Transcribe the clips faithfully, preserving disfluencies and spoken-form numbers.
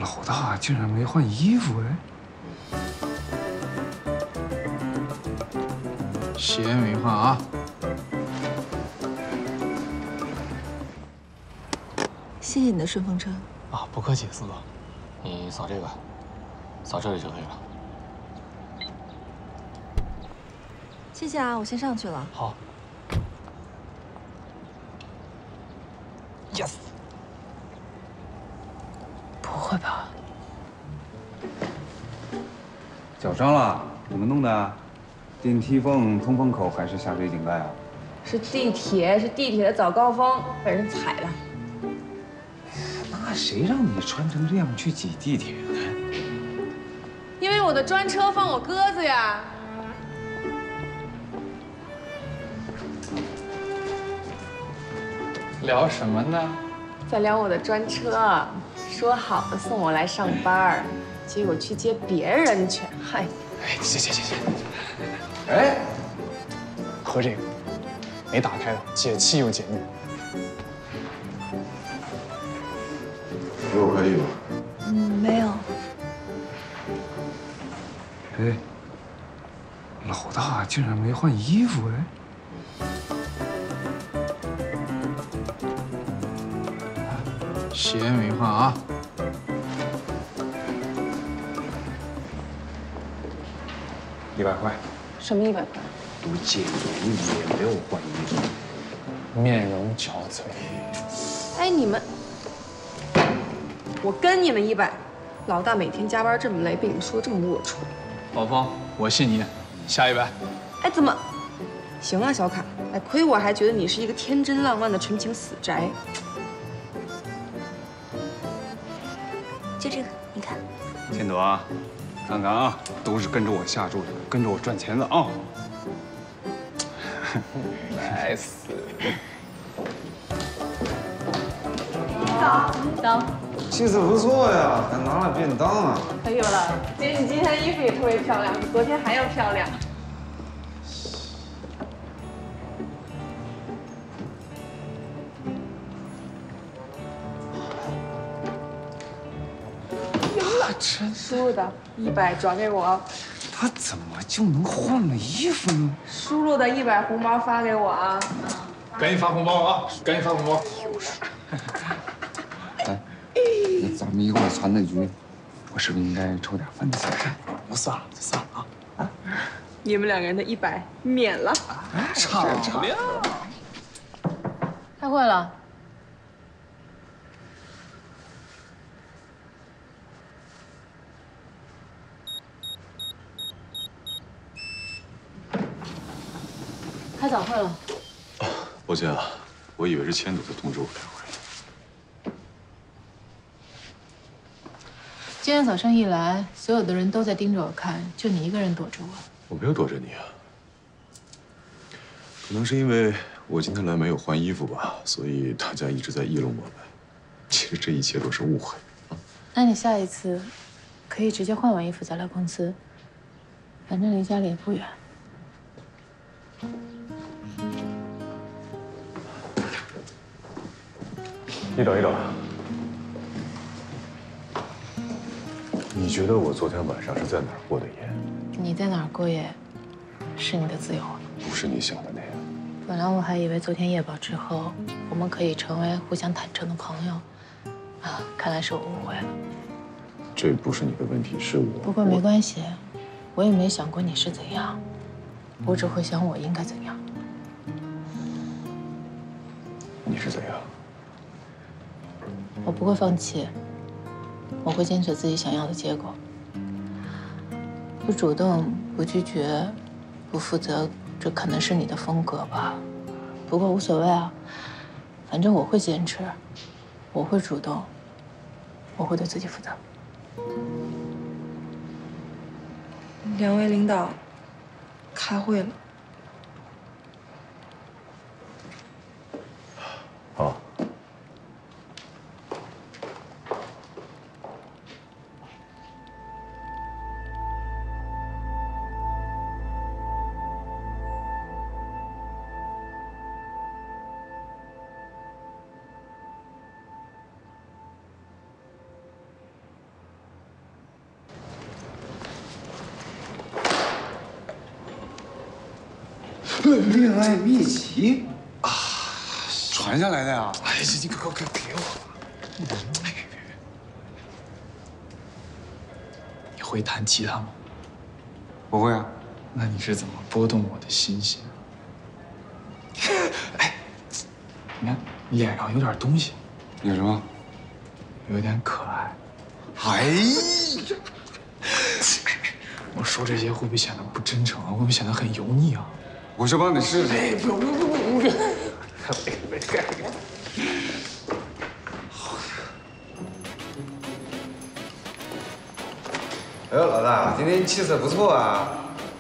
老大竟然没换衣服哎！ 鞋没换啊。 谢谢你的顺风车。 啊，不客气，司总。你扫这个，扫这里就可以了。 谢谢啊，我先上去了。 好。Yes。 不会吧？ 脚伤了？怎么弄的？电梯缝、通风口还是下水井盖啊？ 是地铁，是地铁的早高峰，被人踩了。 那谁让你穿成这样去挤地铁呢？ 因为我的专车放我鸽子呀。 聊什么呢？ 在聊我的专车，说好的送我来上班，结果去接别人去，嗨！ 哎，行行行行。 哎， 喝这个，没打开的，解气又解腻。 给我开衣服。 嗯，没有。 哎，老大竟然没换衣服哎！ 鞋没换啊。 一百块。 什么一百块？ 都戒严也没有换衣服。 面容憔悴。 哎，你们，我跟你们一百。老大每天加班这么累，被你们说这么龌龊。 老方，我信你，下一百。 哎，怎么？行啊，小卡。哎，亏我还觉得你是一个天真浪漫的纯情死宅。 就这个，你看。 千朵啊，看看啊，都是跟着我下注的，跟着我赚钱的啊。 nice。 早，早。 气色不错呀，还拿了便当啊。 哎呦了，姐，你今天衣服也特别漂亮，比昨天还要漂亮。 真输入的一百转给我。 他怎么就能换了衣服呢？ 输入的一百红包发给我啊！ 赶紧发红包啊！赶紧发红包。 有事。哎，那咱们一块儿攒的局，我是不是应该抽点分钱？ 不算了，就算了啊！啊， 你们两个人的一百免了。 敞亮。 开会了。开早会了。 抱歉啊，我以为是千朵在通知我开会。 今天早上一来，所有的人都在盯着我看，就你一个人躲着我。 我没有躲着你啊，可能是因为我今天来没有换衣服吧，所以大家一直在议论我们。其实这一切都是误会。 那你下一次可以直接换完衣服再来公司，反正离家里也不远。 一朵一朵，你觉得我昨天晚上是在哪儿过的夜？ 你在哪儿过夜，是你的自由。 不是你想的那样。 本来我还以为昨天夜保之后，我们可以成为互相坦诚的朋友，啊，看来是我误会了。 这不是你的问题，是我。 不过没关系，我也没想过你是怎样，我只会想我应该怎样。 你是怎样？ 我不会放弃，我会坚持自己想要的结果。不主动，不拒绝，不负责，这可能是你的风格吧。不过无所谓啊，反正我会坚持，我会主动，我会对自己负责。 两位领导，开会了。 好。 恋爱秘籍啊，传下来的呀？ 哎，你快快快给我！哎，你会弹吉他吗？ 不会啊。 那你是怎么拨动我的心弦？哎，你看脸上有点东西， 有什么？ 有点可爱。 哎呀， 我说这些会不会显得不真诚啊？会不会显得很油腻啊？ 我去帮你试试。 哎，不用不用不用不用！ 哎呦，老大，今天气色不错啊。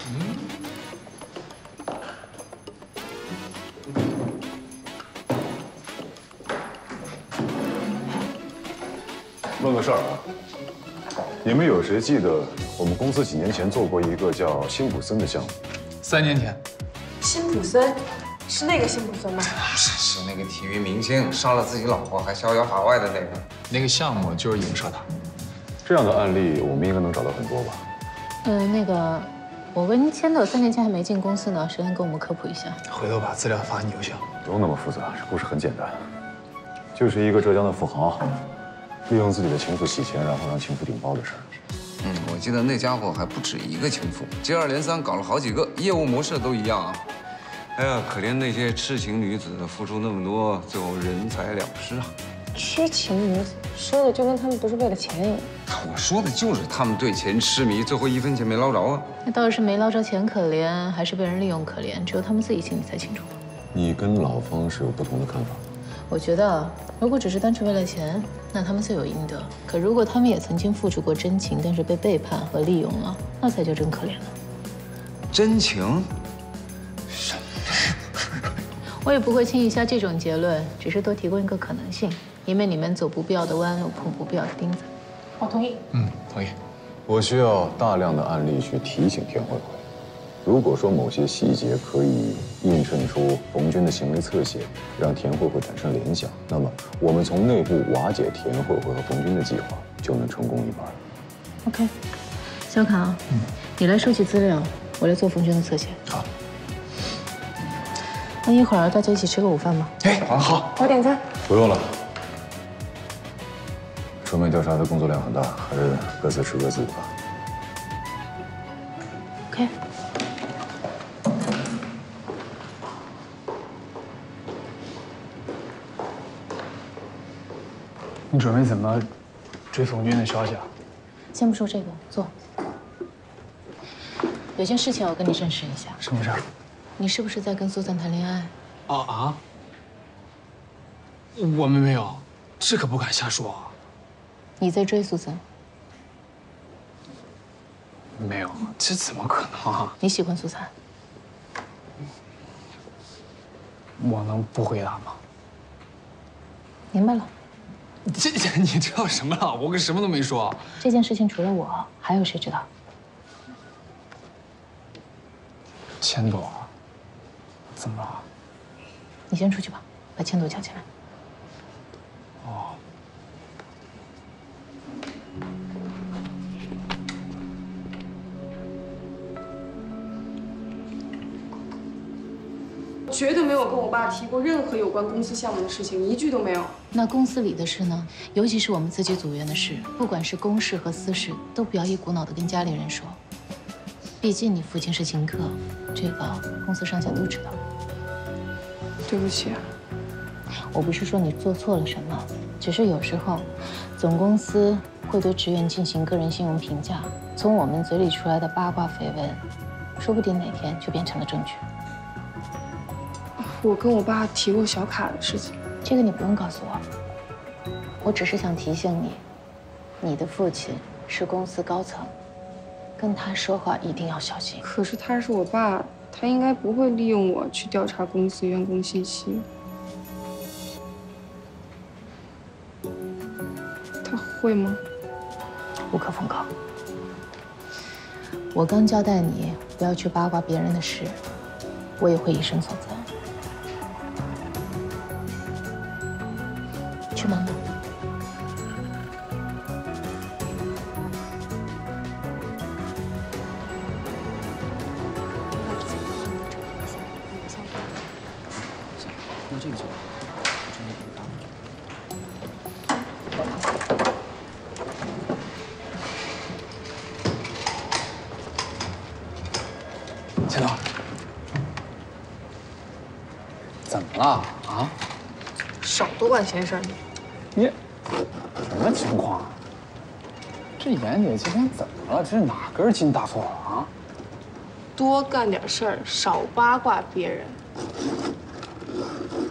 问个事儿啊，你们有谁记得我们公司几年前做过一个叫辛普森的项目？ 三年前， 辛普森，是那个辛普森吗？ 是是那个体育明星杀了自己老婆还逍遥法外的那个。 那个项目就是影射他。 这样的案例，我们应该能找到很多吧？ 嗯，那个，我跟千斗三年前还没进公司呢，谁能给我们科普一下？ 回头把资料发你邮箱。 不用那么复杂，这故事很简单，就是一个浙江的富豪，利用自己的情妇洗钱，然后让情妇顶包的事儿。 嗯，我记得那家伙还不止一个情妇，接二连三搞了好几个，业务模式都一样啊。哎呀，可怜那些痴情女子付出那么多，最后人财两失啊。 痴情女子，说的就跟他们不是为了钱一样。 我说的就是他们对钱痴迷，最后一分钱没捞着啊。 那到底是没捞着钱可怜，还是被人利用可怜？只有他们自己心里才清楚。 你跟老方是有不同的看法。 我觉得，如果只是单纯为了钱，那他们罪有应得。可如果他们也曾经付出过真情，但是被背叛和利用了，那才叫真可怜了。 真情？ 我也不会轻易下这种结论，只是多提供一个可能性，以免你们走不必要的弯路，碰不必要的钉子。 我同意。 嗯，同意。 我需要大量的案例去提醒田慧慧。如果说某些细节可以映衬出冯军的行为侧写，让田慧慧产生联想，那么我们从内部瓦解田慧慧和冯军的计划就能成功一半。 OK， 小卡，嗯，你来收集资料，我来做冯军的侧写。 好。 那一会儿大家一起吃个午饭吧。 哎，好， 我点餐。 不用了。传媒调查的工作量很大，还是各自吃各自的吧。 OK。 你准备怎么追冯军的消息啊？ 先不说这个，坐。有件事情要跟你证实一下。 什么事儿？ 你是不是在跟苏珊谈恋爱？ 啊啊！我们没有，这可不敢瞎说啊。 你在追苏珊？ 没有，这怎么可能啊？ 你喜欢苏珊？ 我能不回答吗？ 明白了。 这你知道什么了？我可什么都没说。 这件事情除了我，还有谁知道？ 千朵，怎么了？ 你先出去吧，把千朵叫进来。 哦。 绝对没有跟我爸提过任何有关公司项目的事情，一句都没有。 那公司里的事呢？尤其是我们自己组员的事，不管是公事和私事，都不要一股脑的跟家里人说。毕竟你父亲是秦克，这个公司上下都知道。 对不起。 我不是说你做错了什么，只是有时候，总公司会对职员进行个人信用评价，从我们嘴里出来的八卦绯闻，说不定哪天就变成了证据。 我跟我爸提过小卡的事情， 这个你不用告诉我。我只是想提醒你，你的父亲是公司高层，跟他说话一定要小心。 可是他是我爸，他应该不会利用我去调查公司员工信息。他会吗？ 无可奉告。我刚交代你不要去八卦别人的事，我也会以身作则。去忙吧。 怎么了啊？ 少多管闲事儿你。 你什么情况啊？这妍姐今天怎么了？这是哪根筋搭错了啊？ 多干点事儿，少八卦别人。